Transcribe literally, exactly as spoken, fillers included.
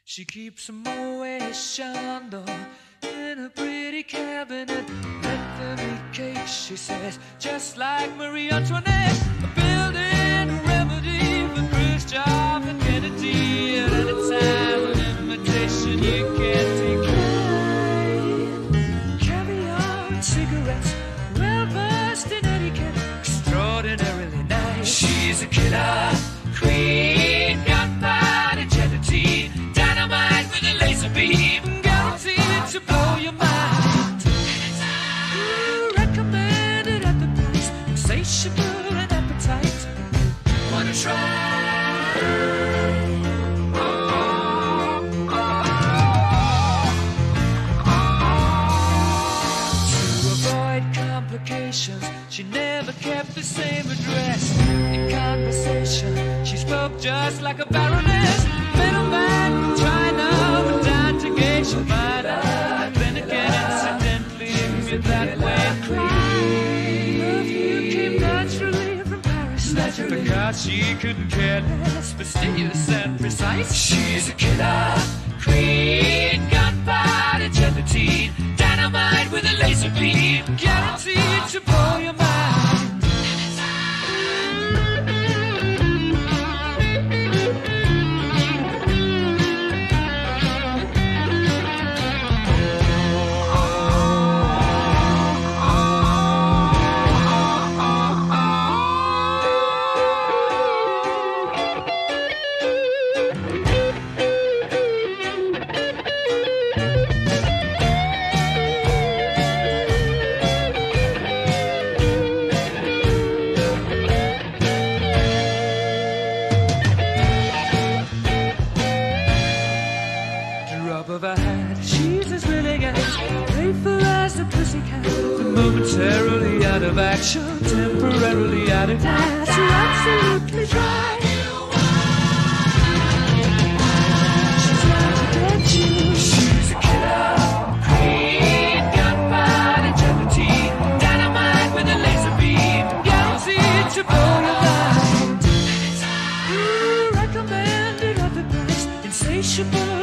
She keeps a Moet Chandon in a pretty cabinet. Let them eat cake, she says, just like Marie Antoinette. A building a remedy for Khrushchev and Kennedy. At any time, an invitation you can't decline. Caviar and cigarettes, well versed in etiquette, extraordinarily nice. She's a killer queen, gunpowder gelatine, dynamite with a laser beam, guaranteed to blow your mind. Ooh, recommended at the price, insatiable and appetite. Wanna try? She never kept the same address. In conversation, she spoke just like a baroness. Middleman from China went down to gauge your mind. Then again, incidentally, if you're that way inclined, love you came naturally from Paris, naturally, because she couldn't care less, fastidious and precise. She's a killer queen, gunpowder gelatine, dynamite with a laser beam, guaranteed to blow your mind. Momentarily out of action, temporarily out of gas. You're absolutely dry. She's out to get you. She's a killer queen, gunpowder gelatine, dynamite with a laser beam, guaranteed to blow your mind. Ooh, recommended at the price, insatiable.